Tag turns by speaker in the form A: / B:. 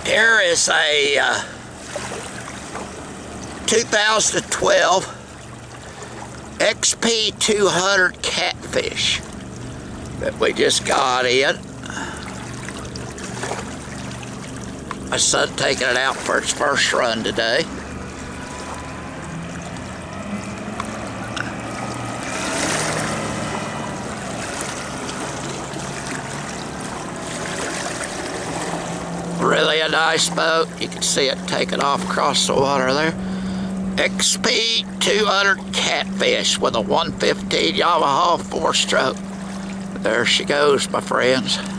A: Here is a 2012 Xp200 Catfish that we just got in. My son taking it out for its first run today. Really a nice boat. You can see it taking off across the water there. Xp200 Catfish with a 115 Yamaha 4-stroke. There she goes, my friends.